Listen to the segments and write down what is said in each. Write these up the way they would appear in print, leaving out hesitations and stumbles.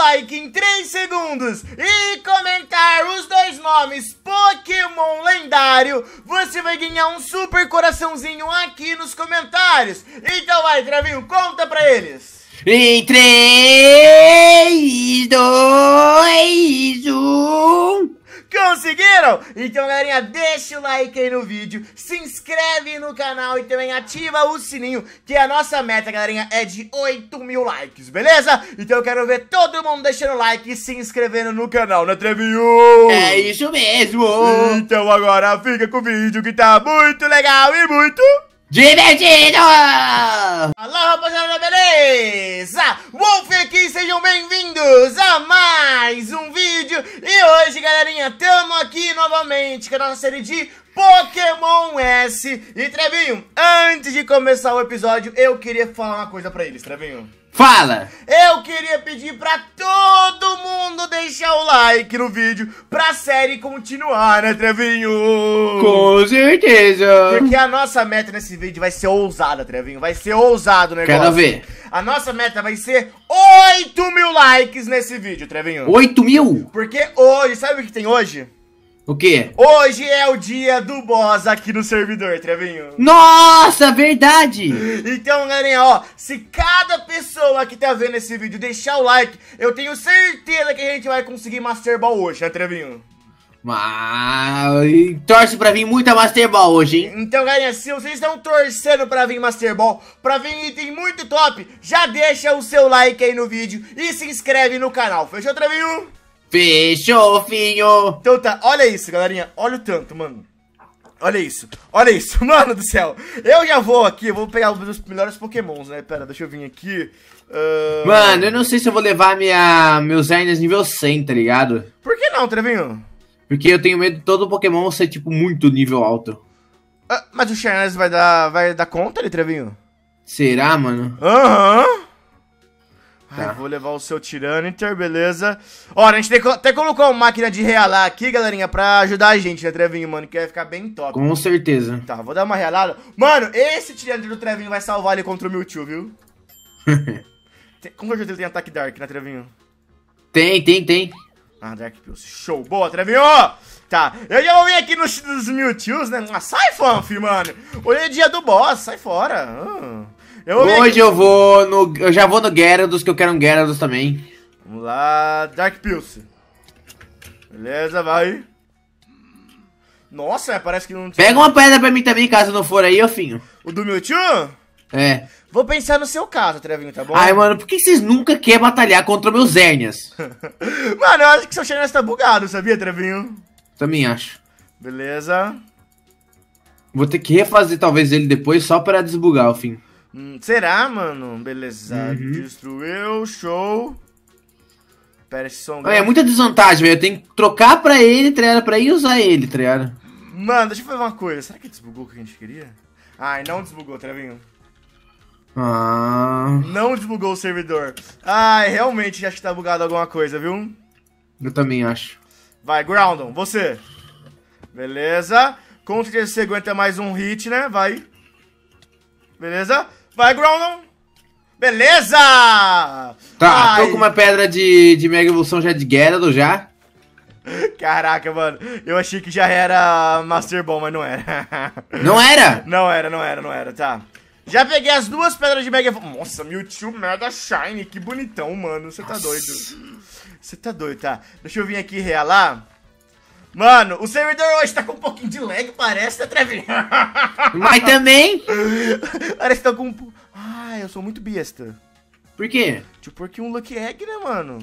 like em 3 segundos e comentar os 2 nomes Pokémon lendário, você vai ganhar um super coraçãozinho aqui nos comentários. Então vai, Trevinho, conta pra eles. Em 3, 2, 1... Conseguiram? Então, galerinha, deixa o like aí no vídeo, se inscreve no canal e também ativa o sininho, que a nossa meta, galerinha, é de 8.000 likes, beleza? Então eu quero ver todo mundo deixando like e se inscrevendo no canal, né, Trevinho? É isso mesmo! Então agora fica com o vídeo que tá muito legal e muito... divertido! Alô, rapaziada, beleza? Wolf aqui, sejam bem-vindos a mais um vídeo. E hoje, galerinha, tamo aqui novamente com a nossa série de Pokémon S. E, Trevinho, antes de começar o episódio, eu queria falar uma coisa pra eles, Trevinho. Fala! Eu queria pedir pra todo mundo deixar o like no vídeo pra série continuar, né, Trevinho? Com certeza! Porque a nossa meta nesse vídeo vai ser ousada, Trevinho. Vai ser ousado o negócio. Quero ver. A nossa meta vai ser 8.000 likes nesse vídeo, Trevinho. 8.000? Porque hoje, sabe o que tem hoje? O quê? Hoje é o dia do boss aqui no servidor, Trevinho. Nossa, verdade! Então, galerinha, ó, se cada pessoa que tá vendo esse vídeo deixar o like, eu tenho certeza que a gente vai conseguir Master Ball hoje, né, Trevinho? Mas torce pra vir muita Master Ball hoje, hein? Então, galerinha, se vocês estão torcendo pra vir Master Ball, pra vir item muito top, já deixa o seu like aí no vídeo e se inscreve no canal. Fechou, Trevinho? Fechou, filho! Então tá, olha isso, galerinha, olha o tanto, mano. Olha isso, mano do céu. Eu já vou aqui, eu vou pegar os melhores pokémons, né? Pera, deixa eu vir aqui. Mano, eu não sei se eu vou levar meus Arnes nível 100, tá ligado? Por que não, Trevinho? Porque eu tenho medo de todo Pokémon ser, tipo, muito nível alto. Mas o Charles vai dar conta ali, Trevinho? Será, mano? Aham. Tá. Vou levar o seu Tyranitar, beleza. Ó, a gente até colocou uma máquina de realar aqui, galerinha, pra ajudar a gente, né, Trevinho, mano? Que vai ficar bem top. Com certeza. Tá, vou dar uma realada. Mano, esse Tyranitar do Trevinho vai salvar ele contra o Mewtwo, viu? Com certeza ele tem ataque Dark, né, Trevinho? Tem. Ah, Dark Pulse. Show. Boa, Trevinho! Tá, eu já vou vir aqui nos Mewtwo's, né? Ah, sai, Fanf, mano. Hoje é dia do boss, sai fora. Hoje eu já vou no Gyarados, que eu quero um Gyarados também. Vamos lá, Dark Pulse. Beleza, vai. Nossa, parece que não tinha... Pega uma pedra pra mim também, caso não for aí, ô finho. O do Mewtwo? É. Vou pensar no seu caso, Trevinho, tá bom? Ai, mano, por que vocês nunca querem batalhar contra meus Hérnias? Mano, eu acho que seu Xerneas tá bugado, sabia, Trevinho? Também acho. Beleza. Vou ter que refazer talvez ele depois só pra desbugar o fim. Será, mano? Beleza. Destruiu, show. Pera, esse som... É muita desvantagem, velho. Eu tenho que trocar pra ele, trear pra ir e usar ele, trear. Mano, deixa eu fazer uma coisa. Será que desbugou o que a gente queria? Ai, não desbugou, Trevinho. Não desbugou o servidor. Ai, realmente acho que tá bugado alguma coisa, viu? Eu também acho. Vai, Groudon, você. Beleza. Com certeza você aguenta mais um hit, né? Vai. Beleza. Vai, Groudon. Beleza! Tá, tô com uma pedra de Mega Evolução já de Gyarados já. Caraca, mano. Eu achei que já era Master Ball, mas não era. Não era? Não era, tá. Já peguei as 2 pedras de Mega Evolução. Nossa, Mewtwo Mega Shine, que bonitão, mano. Você tá doido. Você tá doido, tá. Deixa eu vir aqui realar. Mano, o servidor hoje tá com um pouquinho de lag, parece, tá, Trevinho? Mas também... Parece que tá com... Ah, eu sou muito besta. Por quê? Tipo, porque um Lucky Egg, né, mano?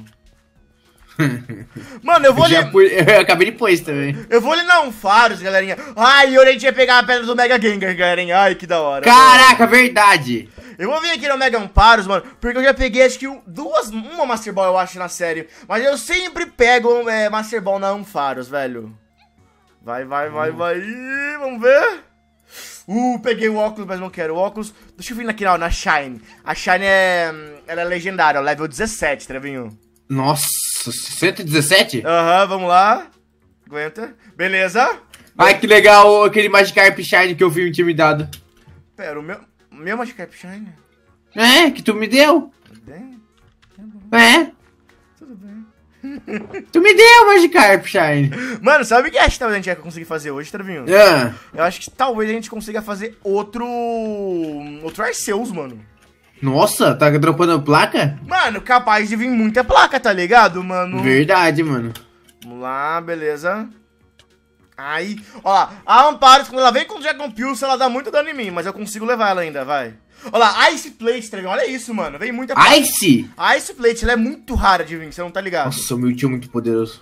Mano, eu vou ali... Eu acabei de pôr isso também. Eu vou ali na Ampharos, galerinha. Ai, eu ia pegar a pedra do Mega Gengar, galerinha. Ai, que da hora. Caraca, verdade. Eu vou vir aqui no Mega Ampharos, mano, porque eu já peguei, acho que uma Master Ball, eu acho, na série. Mas eu sempre pego Master Ball na Ampharos, velho. Vai. Ih, vamos ver. Peguei o óculos, mas não quero o óculos. Deixa eu vir aqui na Shine. A Shine ela é legendária, level 17, Trevinho. Nossa, 117? Aham, vamos lá. Aguenta. Beleza. Ai, que legal aquele Magikarp Shine que eu vi intimidado. Pera, o meu Magikarp Shine? É, que tu me deu. Bem, É. Tudo bem. Tu me deu Magikarp, Shine. Mano, sabe o que acho que talvez a gente vai conseguir fazer hoje, Trevinho? Ah, Eu acho que talvez a gente consiga fazer outro Arceus, mano. nossa, tá dropando placa? Mano, capaz de vir muita placa, tá ligado, mano? Verdade, mano. Vamos lá, beleza. Aí, ó lá, a Ampharos, quando ela vem com o Dragon Pulse, ela dá muito dano em mim, mas eu consigo levar ela ainda, vai. Ó lá, Ice Plate, Trevinho, olha isso, mano, vem muita placa. Ice? A Ice Plate, ela é muito rara de vir, você não tá ligado? Nossa, o meu tio é muito poderoso.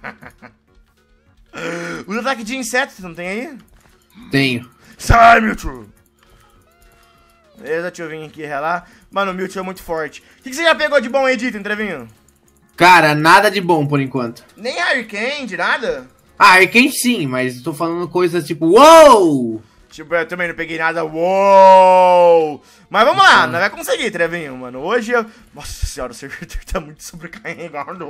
Usa ataque de inseto, você não tem aí? Tenho. Sai, Mewtwo! Beleza, deixa eu vir aqui relar. Mano, o Mewtwo é muito forte. O que você já pegou de bom aí, Dito, Trevinho? Cara, nada de bom por enquanto. Nem Hurricane, nada? Ah, Arcane sim, mas tô falando coisas tipo, uou! Tipo, eu também não peguei nada, uou! Mas vamos lá, nós vai conseguir, Trevinho, mano. Hoje eu... Nossa senhora, o servidor tá muito sobrecarregado.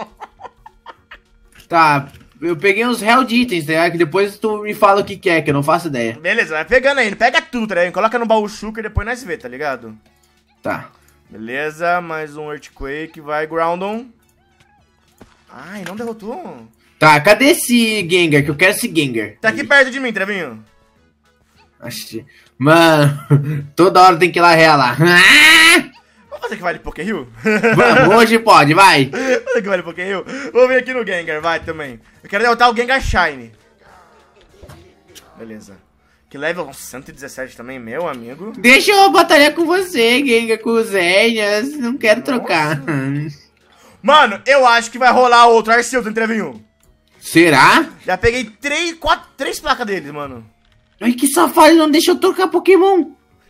Tá, eu peguei uns Hell de itens, tá ligado? Que depois tu me fala o que é, que eu não faço ideia. Beleza, vai pegando aí, pega tudo, Trevinho. Coloca no baú Shuka e depois nós vê, tá ligado? Tá. Beleza, mais um Earthquake, vai, Groudon. Ai, não derrotou. Tá, cadê esse Gengar? Que eu quero esse Gengar. Tá aqui perto de mim, Trevinho. Acho... Mano, toda hora tem que ir lá relar. Vamos fazer que vale Pokéhill? Vamos, hoje pode, vai. Fazer que vale Pokéhill? Vou vir aqui no Gengar, vai também. Eu quero derrotar o Gengar Shine. Beleza. Que level 117 também, meu amigo. Deixa eu batalhar com você, Gengar, com os Zénias. Não quero trocar. Mano, eu acho que vai rolar outro Arceus, Trevinho. Será? Já peguei 3 placas deles, mano. Ai, que safado, não deixa eu trocar Pokémon.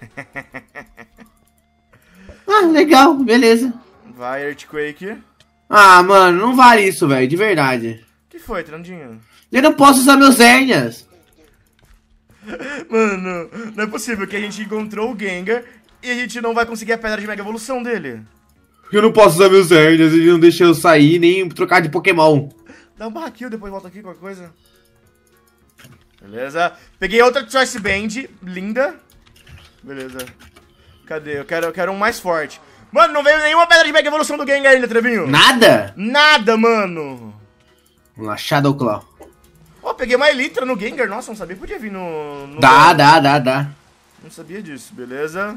Ah, legal, beleza. Vai, Earthquake. Ah, mano, não vale isso, velho, de verdade. O que foi, Trandinho? Eu não posso usar meus Zénias. Mano, não é possível que a gente encontrou o Gengar e a gente não vai conseguir a pedra de Mega Evolução dele. Eu não posso usar meus Zénias, ele não deixa eu sair nem trocar de Pokémon. Dá um barra kill, depois volta aqui, qualquer coisa. Beleza. Peguei outra Choice Band, linda. Beleza. Cadê? Eu quero um mais forte. Mano, não veio nenhuma pedra de Mega Evolução do Gengar ainda, Trevinho. Nada? Nada, mano. Vamos lá, Shadow Claw. Ó, peguei uma Elytra no Gengar. Nossa, não sabia que podia vir no Dá. Não sabia disso, beleza.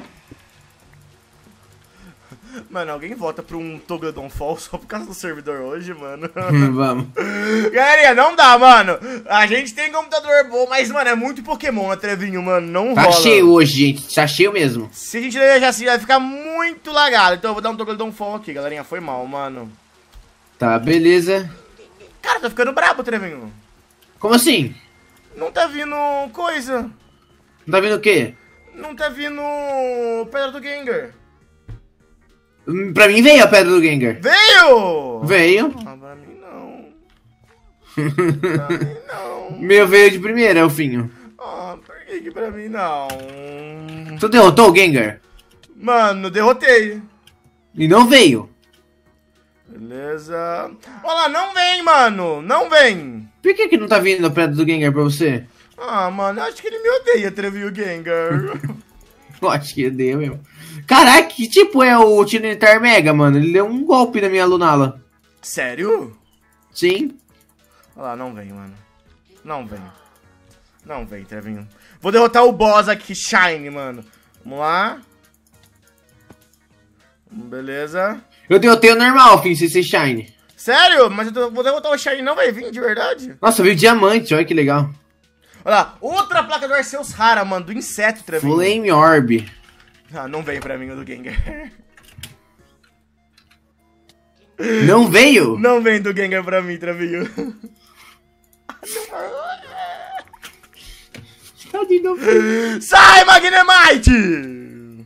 Mano, alguém vota pra um Togedon Fall só por causa do servidor hoje, mano. Vamos. Galerinha, não dá, mano. A gente tem computador bom, mas, mano, é muito Pokémon, né, Trevinho, mano? Não Tá rola. cheio hoje, gente. Tá cheio mesmo. Se a gente deixar assim, vai ficar muito lagado. Então eu vou dar um Togedon Fall aqui, galerinha. Foi mal, mano. Tá, beleza. Cara, tá ficando brabo, Trevinho. Como assim? Não tá vindo coisa. Não tá vendo o quê? Não tá vindo pedra do Gengar. Pra mim veio a pedra do Gengar. Veio! Veio. Ah, pra mim não. Pra mim não. Meu veio de primeira, Elfinho. Ah, por que pra mim não? Tu derrotou o Gengar? Mano, derrotei. E não veio. Beleza. Olha lá, não vem, mano. Não vem. Por que não tá vindo a pedra do Gengar pra você? Ah, mano, acho que ele me odeia, Trevinho Gengar. Eu acho que deu mesmo. Caraca, que tipo é o Tyranitar Mega, mano? Ele deu um golpe na minha Lunala. Sério? Sim. Olha lá, não vem, mano. Não vem. Não vem, Trevinho. Vou derrotar o boss aqui, Shine, mano. Vamos lá. Beleza. Eu derrotei o normal, filho, sem ser Shine. Sério? Mas vou derrotar o Shine, não vai vir de verdade? Nossa, veio diamante, olha que legal. Olha lá, outra placa do Arceus rara, mano, do inseto, Trevinho. Flame Orb. Ah, não vem pra mim o do Gengar. Não veio? Não vem do Gengar pra mim, Trevinho. Tadinho do... Sai, Magnemite!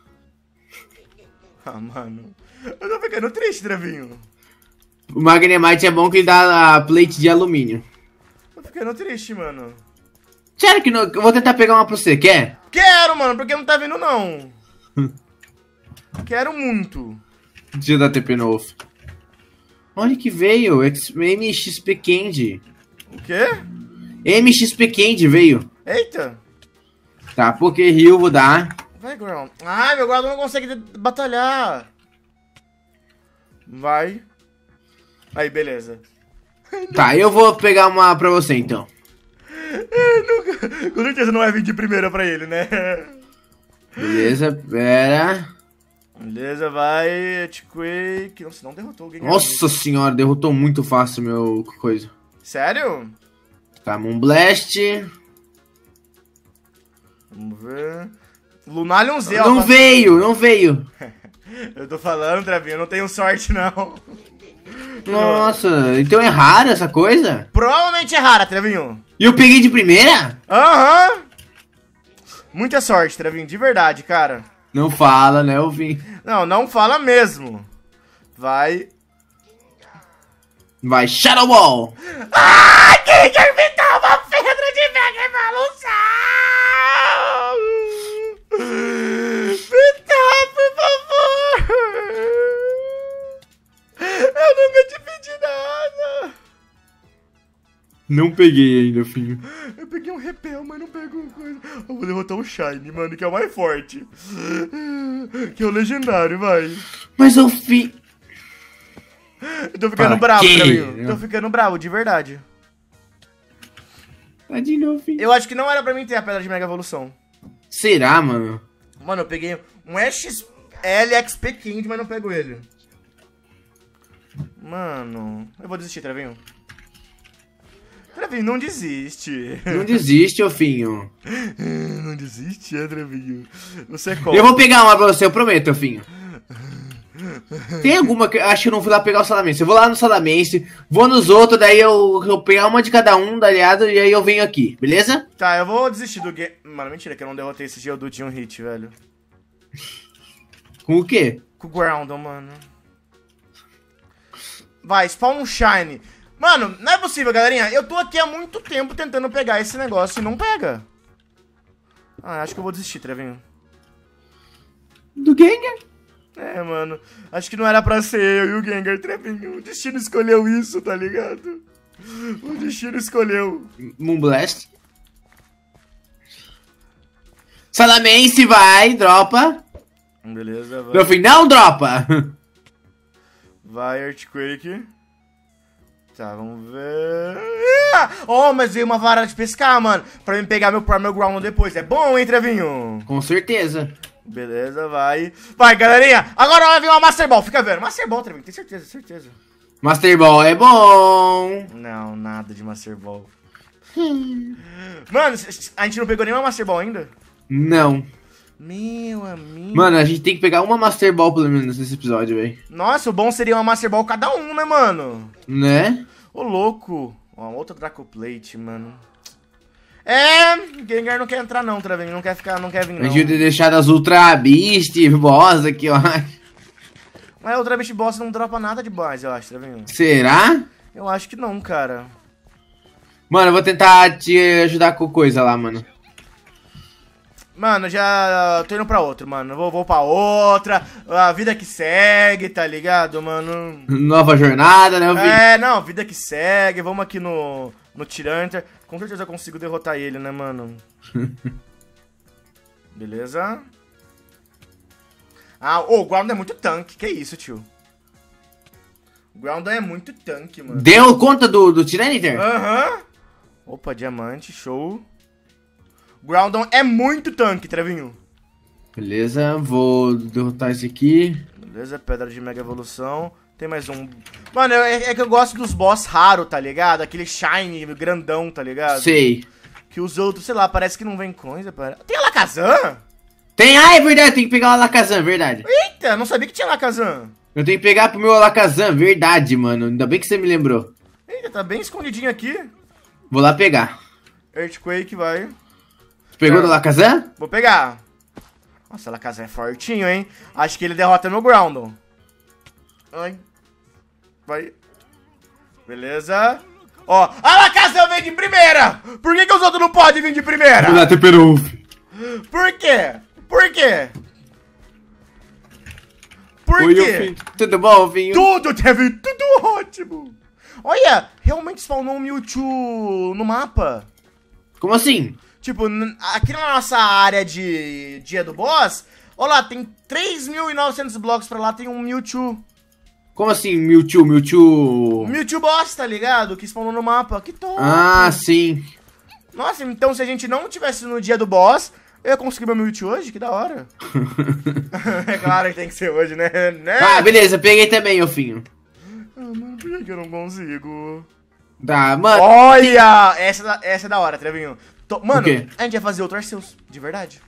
Ah, mano. Eu tô ficando triste, Trevinho. O Magnemite é bom que ele dá a plate de alumínio. Tô ficando triste, mano. Sério que não... Eu vou tentar pegar uma pra você, quer? Quero, mano, porque não tá vindo, não. Quero muito. Deixa eu dar TP no Wolf. Olha que veio. MXP Candy. O quê? MXP Candy veio. Eita. Tá, Pokéhill vou dar. Vai, Ground. Ai, meu Ground não consegue batalhar. Vai. Aí, beleza. Tá, eu vou pegar uma pra você, então. Com certeza não vai vir de primeira pra ele, né? Beleza, pera. Beleza, vai. Earthquake. Nossa, não derrotou alguém. Nossa senhora, derrotou muito fácil meu coisa. Sério? Tá, Moonblast. Vamos ver. Lunalion Z, Não veio, não veio. Eu tô falando, Travinho, eu não tenho sorte, não. Nossa, então é rara essa coisa? Provavelmente é rara, Travinho. E eu peguei de primeira? Aham. Muita sorte, Travinho, de verdade, cara. Não fala, né, eu vim. Não, não fala mesmo. Vai. Vai, Shadow Ball. Ah, quem quer inventar uma pedra de mega evolução? Me dá, por favor. Eu nunca te pedi nada. Não peguei ainda, filho. Eu peguei um repel, mas não pego coisa. Eu vou derrotar o Shine, mano, que é o mais forte. Que é o legendário, vai. Mas eu fiz... Eu tô ficando bravo, Travinho. Tô ficando bravo, de verdade. Tá de novo, filho. Eu acho que não era pra mim ter a pedra de mega evolução. Será, mano? Mano, eu peguei um LXP King, mas não pego ele. Mano, eu vou desistir, Travinho. Travinho, não desiste. Não desiste, ô filho. Não desiste, Travinho. Você corre. Eu vou pegar uma pra você, eu prometo, ô filho. Tem alguma que... Acho que eu não fui lá pegar o Salamence. Eu vou lá no Salamence, vou nos outros, daí eu pegar uma de cada um, aliado, e aí eu venho aqui, beleza? Tá, eu vou desistir do game. Mano, mentira que eu não derrotei esse Geodude de um hit, velho. Com o quê? Com o Groundon, mano. Vai, spawn um Shine. Mano, não é possível, galerinha. Eu tô aqui há muito tempo tentando pegar esse negócio e não pega. Ah, acho que eu vou desistir, Travinho. Do Gengar? É, mano. Acho que não era pra ser eu e o Gengar, Travinho. O destino escolheu isso, tá ligado? O destino escolheu. Moonblast. Salamence vai, dropa. Beleza, vai. No final, dropa. Vai, Earthquake. Tá, vamos ver. Oh, mas veio uma vara de pescar, mano. Pra mim pegar meu Primal Ground depois. É bom, hein, Travinho? Com certeza. Beleza, vai. Vai, galerinha. Agora vai vir uma Master Ball. Fica vendo. Master Ball, Travinho. Tem certeza, certeza. Master Ball é bom. Não, nada de Master Ball. Mano, a gente não pegou nenhuma Master Ball ainda? Não. Meu amigo. Mano, a gente tem que pegar uma Master Ball pelo menos nesse episódio, velho. Nossa, o bom seria uma Master Ball cada um, né, mano? Né? Ô, louco. Ó, outra Draco Plate, mano. É, Gengar não quer entrar não, Travinho. Não quer ficar, não quer vir não. A gente ter deixado as Ultra Beast, Boss aqui, ó. Mas a Ultra Beast Boss não dropa nada de base, eu acho, Travinho. Será? Eu acho que não, cara. Mano, eu vou tentar te ajudar com coisa lá, mano. Mano, já tô indo pra outro, mano. Vou pra outra. A vida que segue, tá ligado, mano? Nova jornada, né, filho? É, não, vida que segue. Vamos aqui no Tyranitar. Com certeza eu consigo derrotar ele, né, mano? Beleza. Ah, o Groundon é muito tanque. Que isso, tio? O Groundon é muito tanque, mano. Deu conta do Tyranitar? Aham. Opa, diamante, show. Groundon é muito tanque, Travinho. Beleza, vou derrotar esse aqui. Beleza, pedra de mega evolução. Tem mais um. Mano, é que eu gosto dos boss raro, tá ligado? Aquele shiny grandão, tá ligado? Sei. Que os outros, sei lá, parece que não vem coisa. Tem a Alakazam? Tem, ah, é verdade, tem que pegar o Alakazam, verdade. Eita, não sabia que tinha Alakazam. Eu tenho que pegar pro meu Alakazam, verdade, mano. Ainda bem que você me lembrou. Eita, tá bem escondidinho aqui. Vou lá pegar. Earthquake, vai. Pegou do Alakazam? Vou pegar. Nossa, Alakazam é fortinho, hein? Acho que ele derrota meu Groundon. Ai. Vai. Beleza. Ó, Alakazam vem de primeira! Por que os outros não podem vir de primeira? Vou lá, temperou. Por quê? Por quê? Por Oi, quê? filho. Tudo bom, filho? Tudo teve tudo ótimo. Olha, realmente spawnou um Mewtwo no mapa. Como assim? Tipo, aqui na nossa área de dia do boss, olha lá, tem 3.900 blocos pra lá, tem um Mewtwo. Como assim, Mewtwo? Mewtwo boss, tá ligado? Que spawnou no mapa. Que top. Ah, sim. Nossa, então se a gente não tivesse no dia do boss, eu ia conseguir meu Mewtwo hoje? Que da hora. É claro que tem que ser hoje, né? Ah, beleza, peguei também, Elfinho. Ah, mano, por que eu não consigo? Tá, mano. Olha! Essa é da hora, Trevinho. Mano, O quê? a gente vai fazer outro Arceus, de verdade.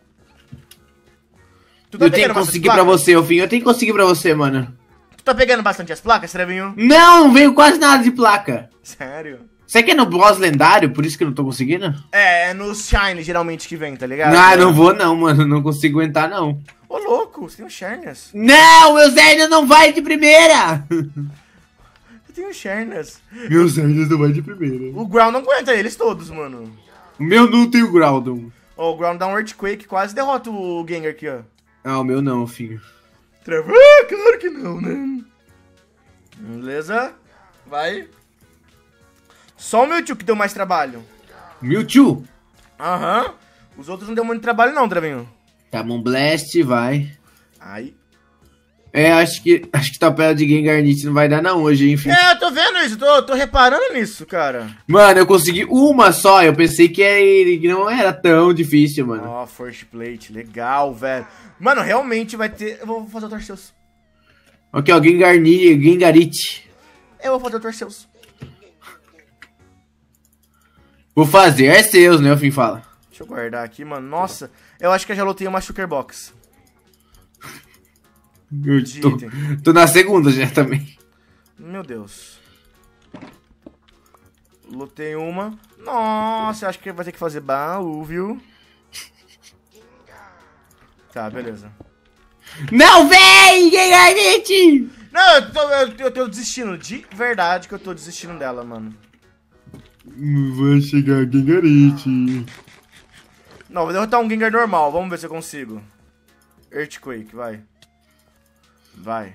Tu tá Eu tenho pegando que bastante conseguir pra placa? você, Elfinho. Eu tenho que conseguir pra você, mano. Tu tá pegando bastante as placas, Trevinho? Não veio quase nada de placa. Sério? Você quer no boss lendário, por isso que eu não tô conseguindo? É nos Shine geralmente que vem, tá ligado? Ah, não vou não, mano. Não consigo aguentar, não. Ô, louco, você tem um Sharness. Não, meu Zérdio não vai de primeira. Você tem um Sharness. Meu Zérdio não vai de primeira. O Ground não aguenta eles todos, mano. O meu não tem o Groudon. Ó, o Ground dá um Earthquake, quase derrota o Gengar aqui, ó. Ah, o meu não, filho. Trevor, ah, claro que não, né? Beleza. Vai. Só o Mewtwo que deu mais trabalho. Mewtwo. Aham. Os outros não deu muito trabalho não, Trevinho. Tá, Blast, vai. Ai. É, acho que Tapera de Gengarnit não vai dar não hoje, enfim. É, eu tô vendo isso, tô reparando nisso, cara. Mano, eu consegui uma só, eu pensei que não era tão difícil, mano. Ó, First Plate, legal, velho. Mano, realmente vai ter... Eu vou fazer o Arceus. Aqui, ó, Gengarit. Eu vou fazer o Arceus. Vou fazer Arceus, né, o fim fala. Deixa eu guardar aqui, mano. Nossa, eu acho que eu já lotei uma Sugar Box. Eu tô na segunda já também. Meu Deus. Lotei uma. Nossa, eu acho que vai ter que fazer baú, viu? Tá, beleza. Não vem, Gengarnit! Não, eu tô desistindo. De verdade que eu tô desistindo dela, mano. Vai chegar Gengarnit. Não, vou derrotar um Gengar normal. Vamos ver se eu consigo. Earthquake, vai. Vai.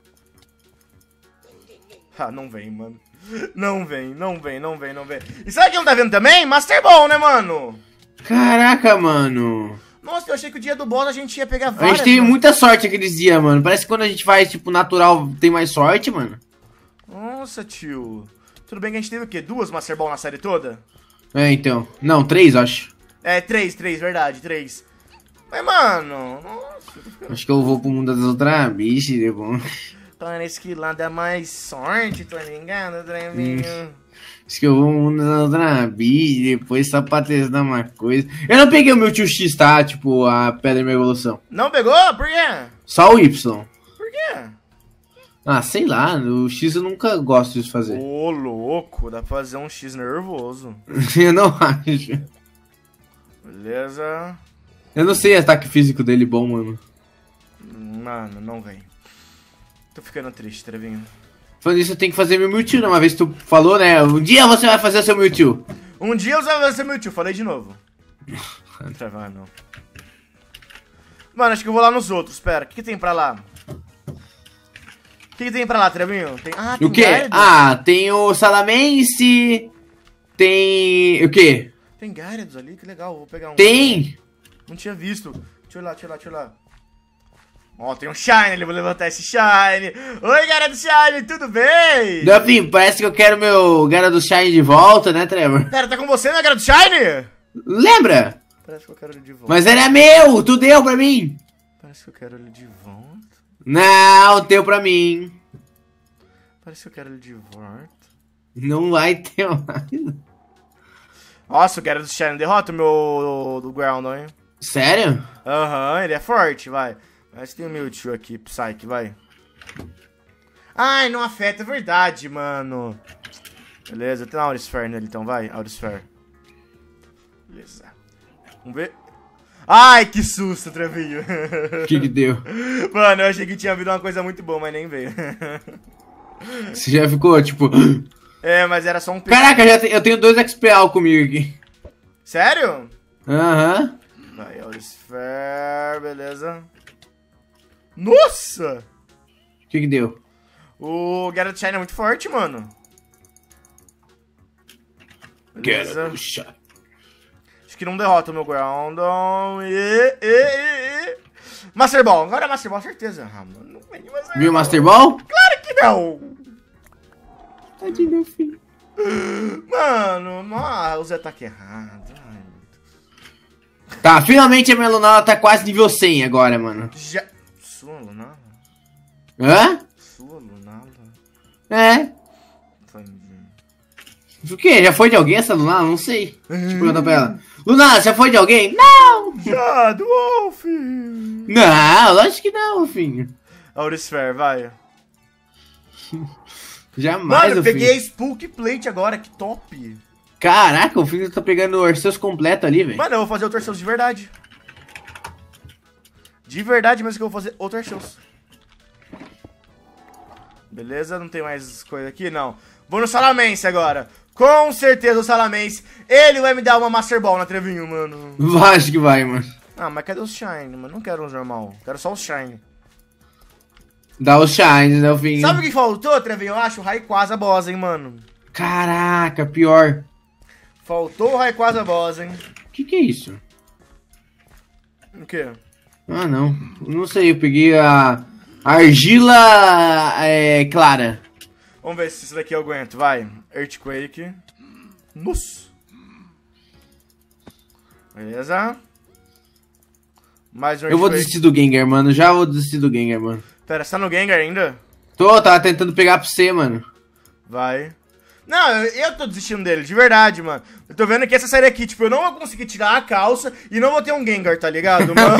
Ah, não vem, mano. Não vem. E sabe quem não tá vendo também? Master Ball, né, mano? Caraca, mano. Nossa, eu achei que o dia do boss a gente ia pegar A várias. gente teve mano. muita sorte aqueles dias, mano. Parece que quando a gente faz, tipo, natural, tem mais sorte, mano. Nossa, tio. Tudo bem que a gente teve o quê? 2 Master Ball na série toda? É, então. Não, 3, acho. É, 3, verdade, 3. Mas, mano, nossa. Acho que eu vou pro mundo das outras bichas, depois. Parece que lá dá mais sorte, tá ligado, Trevinho? Acho que eu vou pro mundo das outras bichas, depois só pra testar uma coisa. Eu não peguei o meu tio X, tá? Tipo, a Pedra da Evolução. Não pegou? Por quê? Só o Y. Por quê? Ah, sei lá, o X eu nunca gosto de fazer. Ô, louco, dá pra fazer um X nervoso. Eu não acho. Beleza. Eu não sei ataque físico dele bom, mano. Mano, não vem. Tô ficando triste, Trevinho. Falando isso, eu tenho que fazer meu Mewtwo, né? Uma vez tu falou, né? Um dia você vai fazer o seu Mewtwo. Um dia eu vou ser meu tio, falei de novo. Ah, não. Mano, acho que eu vou lá nos outros, pera. O que tem pra lá? O que tem pra lá, Trevinho? Tem... Ah, tem O quê? Gyarados. Ah, tem o Salamence. Tem... O quê? Tem Gyarados ali, que legal, vou pegar um. Tem... Não tinha visto. Deixa eu ir lá. Ó, tem um Shine ali, vou levantar esse Shine. Oi, galera do Shine, tudo bem? Duffy, parece que eu quero meu Gyarados Shine de volta, né, Trevor? Pera, tá com você, né, galera do Shine? Lembra? Parece que eu quero ele de volta. Mas era meu, tu deu pra mim. Parece que eu quero ele de volta. Não, deu pra mim. Parece que eu quero ele de volta. Não vai ter mais. Nossa, o Gyarados Shine derrota o meu do Ground, hein? Sério? Aham, ele é forte, vai. Mas tem o Mewtwo aqui, Psyche, vai. Ai, não afeta, é verdade, mano. Beleza, tem uma Aurisphere nele, então, vai. Aurisphere. Beleza. Vamos ver. Ai, que susto, Trevinho. O que deu? Mano, eu achei que tinha havido uma coisa muito boa, mas nem veio. Você já ficou, tipo... É, mas era só um... Caraca, eu tenho 2 XPL comigo aqui. Sério? Aham. Vai, Aurisphere, beleza. Nossa! O que deu? O Gyarados Shine é muito forte, mano. Beleza. Gyarados Shine. Acho que não derrota o meu Groundon. Master Ball. Agora é Master Ball, certeza. Ah, mano, não vem de Master Viu o Ball. Master Ball? Claro que não! Tadinho, meu filho. Mano, os ataques errados. Ai, meu Deus. Tá, finalmente a minha Lunala tá quase nível 100 agora, mano. Já... Sua Lunala? Hã? Sua Lunala? É. O quê? Já foi de alguém essa Lunala? Não sei. Deixa eu perguntar pra ela. Lunala, já foi de alguém? Não! Já, do Wolf! Não, lógico que não, Wolfinho. Aurisphere, vai. Jamais, Mano, eu Wolfinho. peguei a Spook Plate agora, que top. Caraca, o filho tá pegando o Arceus completo ali, velho. Mano, eu vou fazer outro Arceus de verdade. De verdade mesmo que eu vou fazer outro Arceus. Beleza, não tem mais coisa aqui? Não. Vou no Salamence agora. Com certeza o Salamence, ele vai me dar uma Master Ball na Trevinho, mano. Acho que vai, mano. Ah, mas cadê os Shine, mano? Não quero os normal. Quero só os Shine. Dá os shines, né, Wolfinho? Sabe o que faltou, Trevinho? Eu acho o Rayquaza Boss, hein, mano. Caraca, pior. Faltou o Rayquaza Boss, hein. Que é isso? O quê? Ah, não. Não sei, eu peguei a argila clara. Vamos ver se isso daqui eu aguento. Vai. Earthquake. Nossa. Beleza. Mais um Eu vou Earthquake. desistir do Gengar, mano. Já vou desistir do Gengar, mano. Pera, você tá no Gengar ainda? Tava tentando pegar pra você, mano. Vai. Não, eu tô desistindo dele, de verdade, mano. Eu tô vendo que essa série aqui, tipo, eu não vou conseguir tirar a calça e não vou ter um Gengar, tá ligado, mano?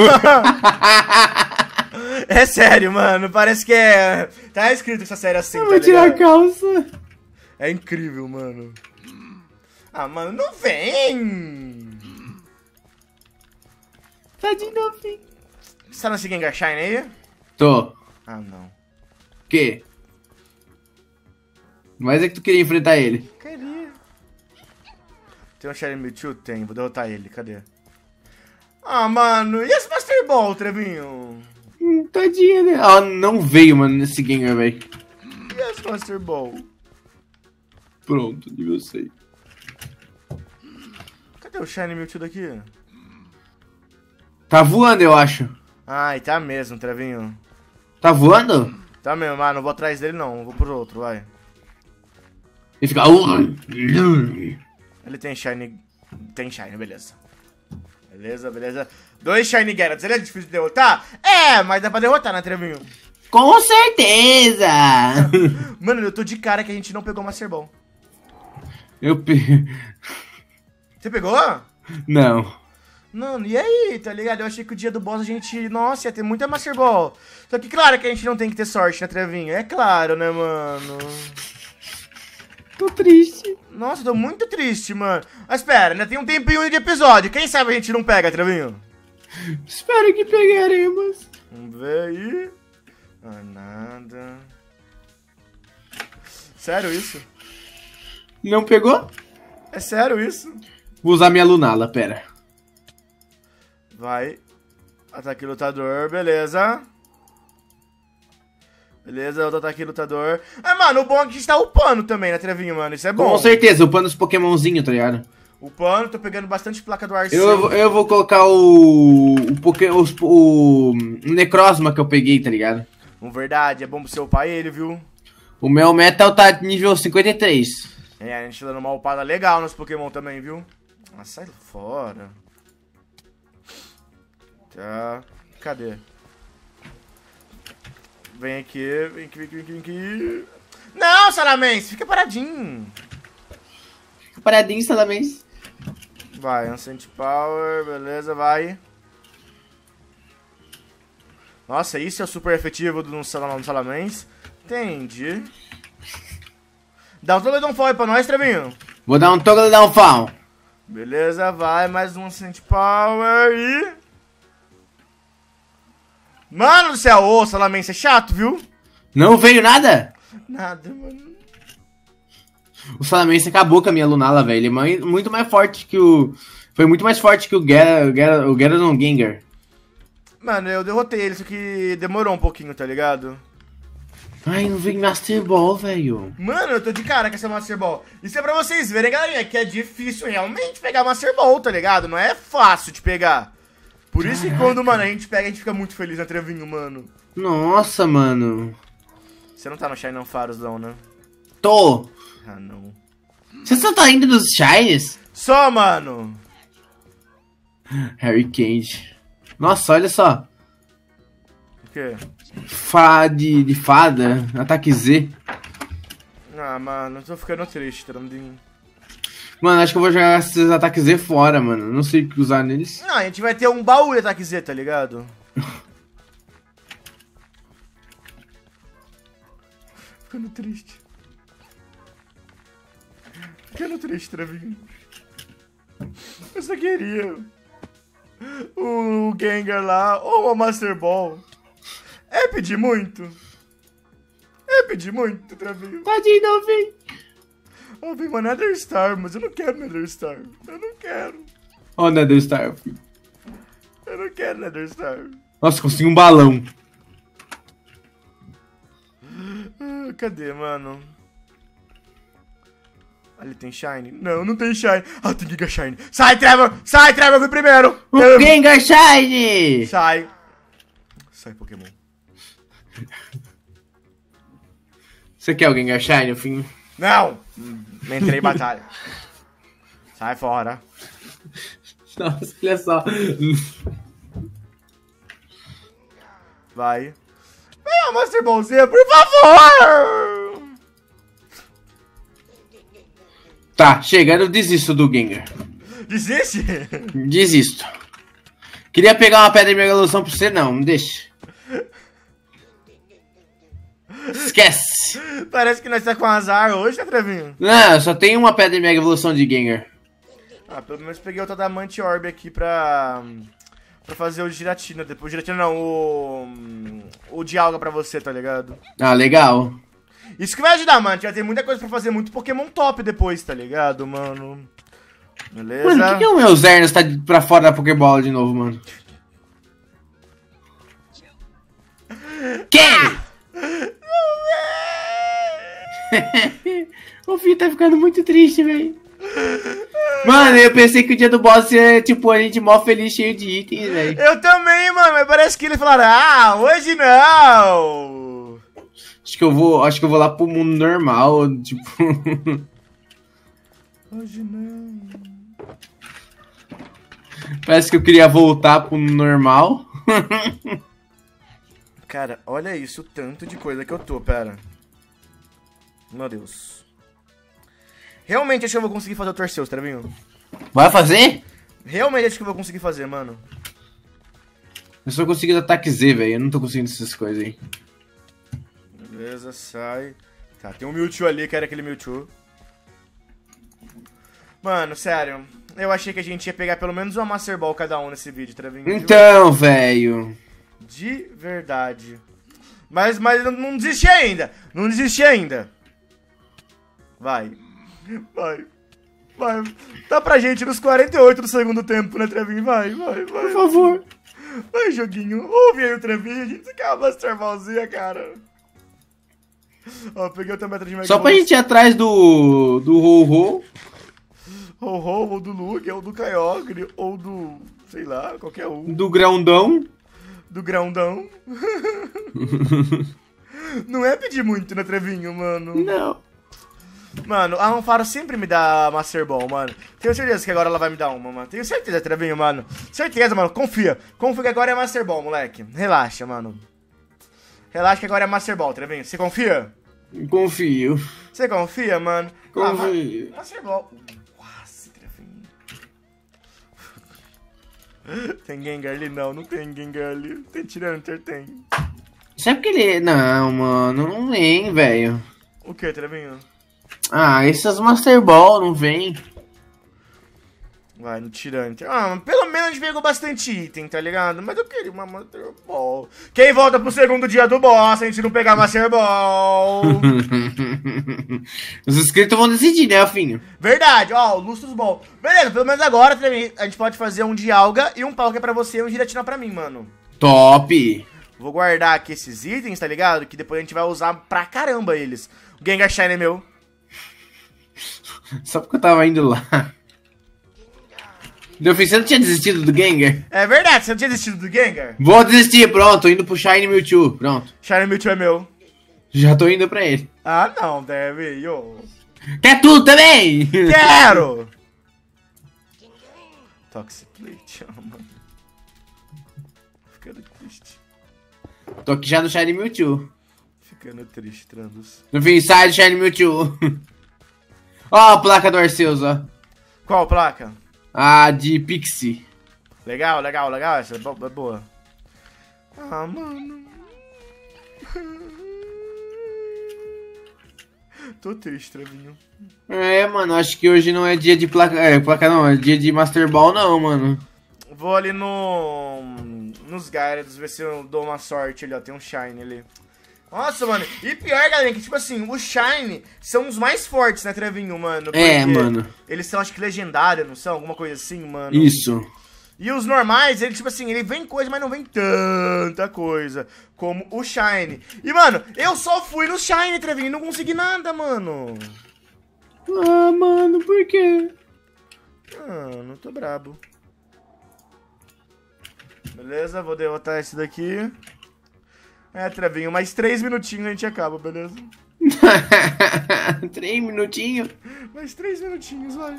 É sério, mano. Parece que é... Tá escrito essa série assim, Eu tá vou tirar a ligado? calça. É incrível, mano. Ah, mano, não vem! Tadinho, meu filho. Você tá nesse Gengar Shine aí? Tô. Ah, não. Que? Mas é que tu queria enfrentar ele. Queria. Tem um Shiny Mewtwo? Tem, vou derrotar ele, cadê? Ah, mano, e esse Master Ball, Trevinho? Tadinha, né? Ela não veio, mano, nesse Gengar, velho. E esse Master Ball? Pronto, nível 100. Cadê o Shiny Mewtwo daqui? Tá voando, eu acho. Ai, tá mesmo, Trevinho. Tá voando? Tá mesmo, não vou atrás dele não, vou pro outro, vai. Ele fica... Ele tem Shiny... Tem Shiny, beleza. Beleza, beleza. 2 Shiny Gyarados, ele é difícil de derrotar? É, mas dá pra derrotar, né, Trevinho? Com certeza! Mano, eu tô de cara que a gente não pegou o Master Ball. Você pegou? Não. Mano, e aí, tá ligado? Eu achei que o dia do boss a gente... Nossa, ia ter muita Master Ball. Só que claro que a gente não tem que ter sorte, né, Trevinho? É claro, né, mano? Tô triste. Nossa, eu tô muito triste, mano. Mas espera, ainda tem um tempinho de episódio. Quem sabe a gente não pega, Trevinho? Espero que pegaremos. Vamos ver aí. Ah, nada. Sério isso? Não pegou? É sério isso? Vou usar minha Lunala, pera. Vai. Ataque lutador, beleza. Beleza, outro ataque lutador. Ah, mano, o bom é que a gente tá upando também, né, Trevinho, mano? Isso é bom. Com certeza, upando os Pokémonzinhos, tá ligado? Upando, tô pegando bastante placa do Arceus. Eu vou colocar o Necrozma que eu peguei, tá ligado? Verdade, é bom pro seu pai ele, viu? O meu Metal tá nível 53. É, a gente tá dando uma upada legal nos Pokémon também, viu? Ah, sai fora. Tá. Cadê? Vem aqui, vem aqui, vem aqui, vem aqui. Não, Salamence, fica paradinho. Fica paradinho, Salamence. Vai, Ancient Power, beleza, vai. Nossa, isso é o super efetivo do Salamence. Entendi. Dá um Toledonfall aí pra nós, Trevinho. Vou dar um Toggle Downfall. Beleza, vai, mais um Ancient Power e... Mano do céu, ô, Salamence é chato, viu? Não veio nada? Nada, mano. O Salamence acabou com a minha Lunala, velho. Ele é muito mais forte que o... Foi muito mais forte que o Gyarados Gengar. Mano, eu derrotei ele, só que demorou um pouquinho, tá ligado? Ai, não vem Master Ball, velho. Mano, eu tô de cara com essa Master Ball. Isso é pra vocês verem, galerinha, que é difícil realmente pegar Master Ball, tá ligado? Não é fácil de pegar. Por isso que quando, mano, a gente pega, a gente fica muito feliz, né, Trevinho, mano? Nossa, mano. Você não tá no Shine Ampharos não, né? Tô. Ah, não. Você só tá indo nos Shines? Só, mano! Harry Cage. Nossa, olha só. O quê? De fada. Ataque Z. Ah, mano, eu tô ficando triste, Trandinho. Mano, acho que eu vou jogar esses ataques Z fora, mano. Não sei o que usar neles. Não, a gente vai ter um baú de ataque Z, tá ligado? Ficando triste. Ficando triste, Travinho. Eu só queria o Gengar lá ou a Master Ball. É pedir muito? É pedir muito, Travinho. Tadinho, não vem. Ó, vem uma Nether Star, mas eu não quero Nether Star. Eu não quero. Ó, Nether Star, filho. Eu não quero Nether Star. Nossa, consegui um balão. Ah, cadê, mano? Ali tem Shine? Não, não tem Shine. Ah, tem Giga Shine. Sai, Trevor! Sai, Trevor, vem primeiro! O Gengar Shine! Sai. Sai, Pokémon. Você quer o Gengar Shine, filho? Não! Entrei em batalha. Sai fora. Nossa, olha só. Vai. Vem, Master Ballzinha, por favor! Tá, chega, eu desisto do Gengar. Desiste? Desisto. Queria pegar uma pedra de mega evolução pra você, não, me deixa. Esquece. Parece que nós tá com azar hoje, né, Trevinho? Não, eu só tenho uma pedra de mega evolução de Gengar. Ah, pelo menos peguei outra Diamante Orb aqui pra fazer o Giratina. Depois o Giratina não, o Dialga pra você, tá ligado? Ah, legal. Isso que vai ajudar, mano. Já tem muita coisa pra fazer, muito Pokémon top depois, tá ligado, mano? Beleza? Mano, por que o meu Zernos tá pra fora da Pokébola de novo, mano? Quem? O filho tá ficando muito triste, velho. Mano, eu pensei que o dia do boss ia, tipo, a gente mó feliz, cheio de itens, velho. Eu também, mano, mas parece que ele falaram, ah, hoje não. Acho que eu vou lá pro mundo normal, tipo. Hoje não. Parece que eu queria voltar pro normal. Cara, olha isso, o tanto de coisa que eu tô, pera. Meu Deus. Realmente acho que eu vou conseguir fazer o Torceus, tá vendo? Vai fazer? Realmente acho que eu vou conseguir fazer, mano. Eu só consegui ataque Z, velho. Eu não tô conseguindo essas coisas aí. Beleza, sai. Tá, tem um Mewtwo ali, que era aquele Mewtwo. Mano, sério. Eu achei que a gente ia pegar pelo menos uma Master Ball cada um nesse vídeo, tá vendo? Então, velho. De verdade. Mas não desisti ainda. Não desisti ainda. Vai. Vai. Vai. Dá pra gente nos 48 do segundo tempo, né, Trevinho? Vai. Por favor. Vai, joguinho. Ouve aí o Trevinho. A gente quer uma Master Ballzinha, cara. Ó, peguei outra meta de Mega Só pra gente ir atrás do Ho-Ho. Ho-Ho, ou do Lugia, ou do Kyogre, ou do... sei lá, qualquer um. Do Grandão. Do Grandão. Não é pedir muito, né, Trevinho, mano? Não. Mano, a Ampharos sempre me dá Master Ball, mano. Tenho certeza que agora ela vai me dar uma, mano. Tenho certeza, Trevinho, mano. Certeza, mano. Confia. Confia que agora é Master Ball, moleque. Relaxa, mano. Relaxa que agora é Master Ball, Trevinho. Você confia? Confio. Você confia, mano? Confio. Master Ball. Quase, Trevinho. Tem Gengar ali? Não tem Gengar ali. Tem Tyranitar? Tem. Sabe que ele... Não, mano. Não vem, velho. O que, Trevinho? Ah, essas Master Ball não vem. Vai, no Tyranitar. Ah, pelo menos a gente pegou bastante item, tá ligado? Mas eu queria uma Master Ball. Quem volta pro segundo dia do boss se a gente não pegar Master Ball? Os inscritos vão decidir, né, Alfinho? Verdade, ó, o Lustrous Ball. Beleza, pelo menos agora a gente pode fazer um Dialga e um Palkia pra você e um Giratina pra mim, mano. Top! Vou guardar aqui esses itens, tá ligado? Que depois a gente vai usar pra caramba eles. O Gengar Shine é meu. Só porque eu tava indo lá. Delfim, você não tinha desistido do Gengar? É verdade, você não tinha desistido do Gengar? Vou desistir, pronto. Indo pro Shine Mewtwo, pronto. Shine Mewtwo é meu. Já tô indo pra ele. Ah, não, deve. Yo. Quer tudo também? Quero! Toxic Plate, mano. Ficando triste. Tô aqui já no Shiny Mewtwo. Ficando triste, Trandus. No fim, sai do Shiny Mewtwo. Ó a placa do Arceus, ó. Qual placa? A de Pixie. Legal, legal, legal. Essa é boa. Ah, mano. Tô triste, Trevinho. É, mano, acho que hoje não é dia de placa. É, placa não, é dia de Master Ball, não, mano. Vou ali nos Gyarados ver se eu dou uma sorte ali, ó. Tem um Shine ali. Nossa, mano. E pior, galera, que tipo assim, os Shine são os mais fortes, né, Trevinho, mano? É, mano. Eles são, acho que, legendários, não são? Alguma coisa assim, mano. Isso. E os normais, ele, tipo assim, ele vem coisa, mas não vem tanta coisa como o Shine. E, mano, eu só fui no Shine, Trevinho, e não consegui nada, mano. Ah, mano, por quê? Ah, não tô brabo. Beleza, vou derrotar esse daqui. É, Trevinho, mais 3 minutinhos a gente acaba, beleza? 3 minutinhos. Mais 3 minutinhos, vai.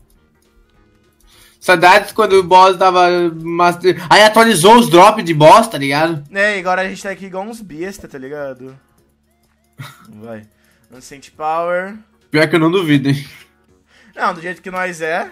Saudades quando o boss tava Master... Aí atualizou os drops de boss, tá ligado? É, e agora a gente tá aqui igual uns besta, tá ligado? Vai. Ancient Power. Pior que eu não duvido, hein? Não, do jeito que nós é.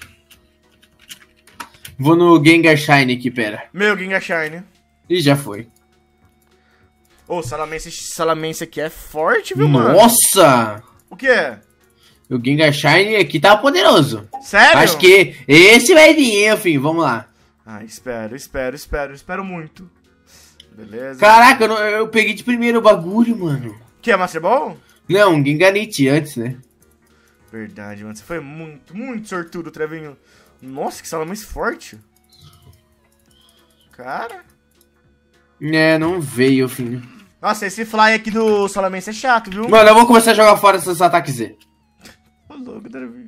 Vou no Gengar Shine aqui, pera. Meu, Gengar Shine. Ih, já foi. Ô, Salamence aqui é forte, viu, mano? Nossa! O que é? O Gengar Shine aqui tá poderoso. Sério? Acho que esse vai vir, hein, filho. Vamos lá. Ah, espero muito. Beleza. Caraca, eu peguei de primeiro o bagulho, mano. Que é Master Ball? Não, um Gengarite antes, né? Verdade, mano. Você foi muito sortudo, Trevinho. Nossa, que Salamence forte. Cara. É, não veio, filho. Nossa, esse fly aqui do Salamence é chato, viu? Mano, eu vou começar a jogar fora esses ataques Z. Ô, louco, Trevinho.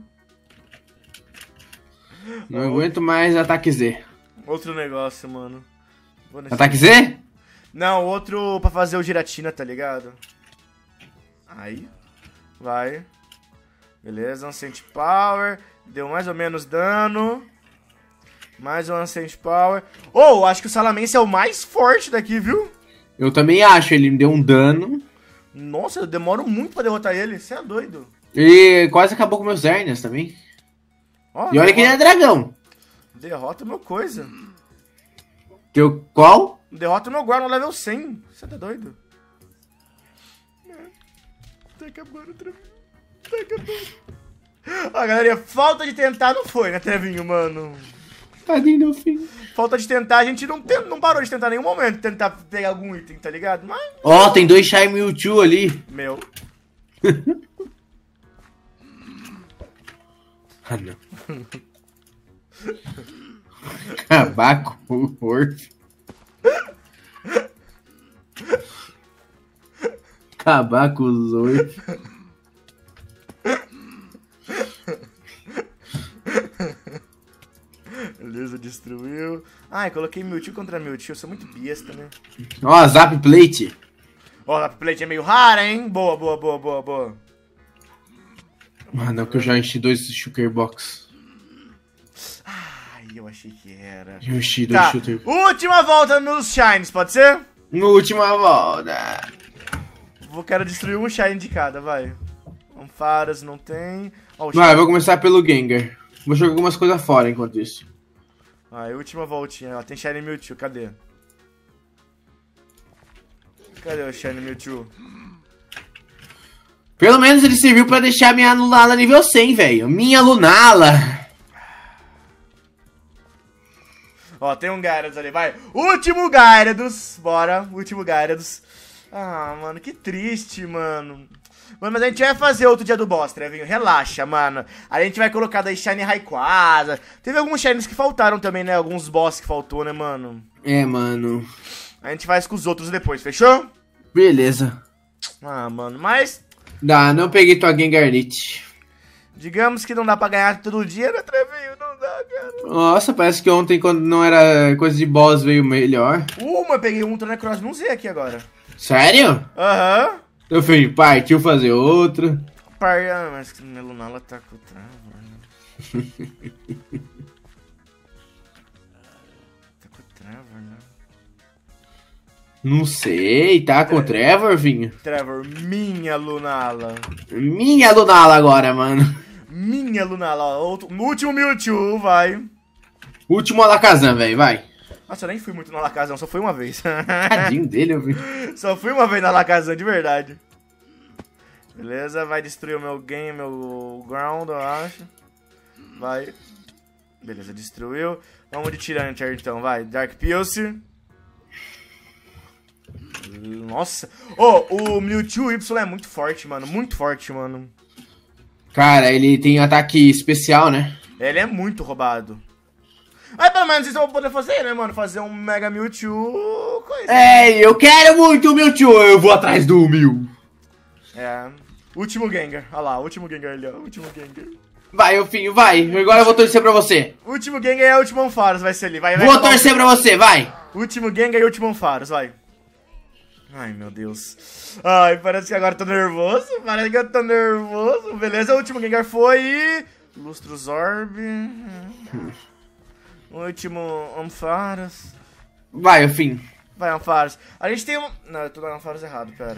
Não aguento mais ataque Z. Outro negócio, mano. Ataque Z? Não, outro pra fazer o Giratina, tá ligado? Aí. Vai. Beleza, Ancient Power. Deu mais ou menos dano. Mais um Ancient Power. Oh, acho que o Salamence é o mais forte daqui, viu? Eu também acho, ele me deu um dano. Nossa, eu demoro muito pra derrotar ele. Você é doido. E quase acabou com meus Zernias também. Oh, E olha que ele é dragão. Derrota o meu coisa. Teu qual? Derrota o meu guarda no level 100. Você tá doido? Tá acabando, Trevinho. Tá acabando. Ó, galerinha, falta de tentar não foi, né, Trevinho, mano? Tadinho do filho. Falta de tentar, a gente não parou de tentar em nenhum momento tentar pegar algum item, tá ligado? Mas... Ó, tem 2 Shiny Mewtwo ali. Meu. Ah, não. Acabar com o Orf. Acabar com os Orf. Beleza, destruiu. Ai, coloquei Mewtwo contra Mewtwo, eu sou muito besta, né? Ó, Zap Plate. Ó, a plate é meio rara, hein? Boa, boa, boa, boa, boa. Ah, não, que eu já enchi 2 Shulker Box. Ai, eu achei que era. Eu enchi 2 Tá, Shulker. última volta nos Shines, pode ser? Última volta. Quero destruir um Shine de cada, vai. Ampharos não tem. Ó, o Vai, eu Shine. vou começar pelo Gengar. Vou jogar algumas coisas fora enquanto isso. Vai, última voltinha, ó. Tem Shine Mewtwo, cadê? Cadê o Shine Mewtwo? Pelo menos ele serviu pra deixar minha Lunala nível 100, velho. Minha Lunala. Ó, tem um Gyarados ali, vai. Último Gyarados. Bora, último Gyarados. Ah, mano, que triste, mano. Mano, mas a gente vai fazer outro dia do boss, Trevinho. Relaxa, mano. A gente vai colocar daí Shine Rayquaza. Teve alguns Shines que faltaram também, né? Alguns boss que faltou, né, mano? É, mano. A gente faz com os outros depois, fechou? Beleza. Ah, mano, mas... Dá, não peguei tua Gengarite. digamos que não dá pra ganhar todo dia, né, Trevinho? Não dá, cara. Nossa, parece que ontem, quando não era coisa de boss, veio melhor. Eu peguei um Necross, não sei aqui agora. Sério? Aham. Meu filho, partiu fazer outro. Mas minha Lunala tá com o Trevor, né? Tá com o Trevor, né? Não sei, tá com o Trevor, vinho? Trevor, minha Lunala. Minha Lunala agora, mano. Minha Lunala, ó. Último Mewtwo, vai. Último Alakazam, velho, vai. Nossa, eu nem fui muito no Alakazam, só fui uma vez. Tadinho dele, eu vi. Só fui uma vez no Alakazam, de verdade. Beleza, vai destruir o meu game, meu ground, eu acho. Vai. Beleza, destruiu. Vamos de Tyranitar então, vai. Dark Pulse. Nossa. O Mewtwo Y é muito forte, mano. Muito forte, mano. Cara, ele tem ataque especial, né? Ele é muito roubado. Mas pelo menos isso eu vou poder fazer, né, mano? Fazer um Mega Mewtwo coisa. Eu quero muito o Mewtwo, eu vou atrás do Mew. É. Último Gengar. Olha lá, último Gengar ali, ó. Último Gengar. Vai, meu filho, vai. Agora eu vou torcer pra você. Último Gengar é o último Ampharos, vai ser ali. Vai, Vou torcer pra você, vai. Último Gengar e último Ampharos, vai. Ai, meu Deus. Ai, parece que agora eu tô nervoso. Parece que eu tô nervoso. Beleza, o último Gengar foi e... Lustros Orb. Último Ampharos. Vai, meu filho. Vai, Ampharos. A gente tem um... Não, eu tô dando Ampharos errado, pera.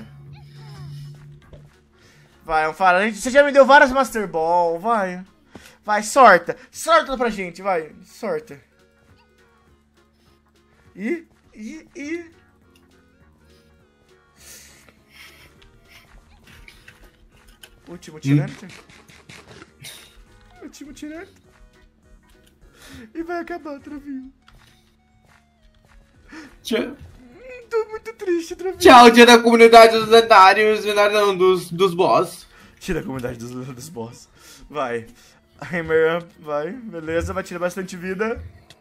Vai, Ampharos. Você já me deu várias Master Ball, vai. Vai, sorta. Sorta pra gente, vai. Sorta. E... Último Tyranitar. Último Tyranitar. E vai acabar, Travinho. Tchau. Tô muito triste, Travinho. Tchau, dia da comunidade dos lendários, não, dos boss. Tira a comunidade dos boss. Vai. Hammer Up, vai. Beleza, vai tirar bastante vida.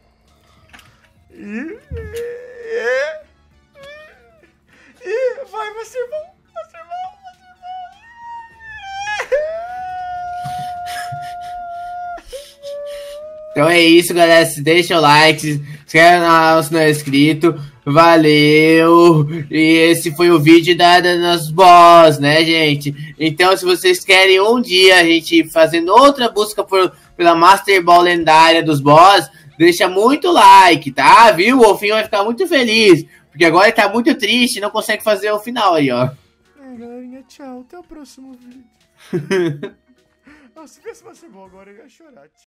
E vai, vai ser bom. Vai ser bom, vai ser bom. Então é isso, galera. Se deixa o like, se inscreve no canal se não é inscrito. Valeu! E esse foi o vídeo das boss, né, gente? Então, se vocês querem um dia a gente fazendo outra busca pela Master Ball lendária dos boss, deixa muito like, tá? Viu? O Wolfinho vai ficar muito feliz. Porque agora ele tá muito triste e não consegue fazer o final aí, ó. Galerinha, tchau. Até o próximo vídeo. Se tivesse Master Ball agora, eu ia chorar. Tchau.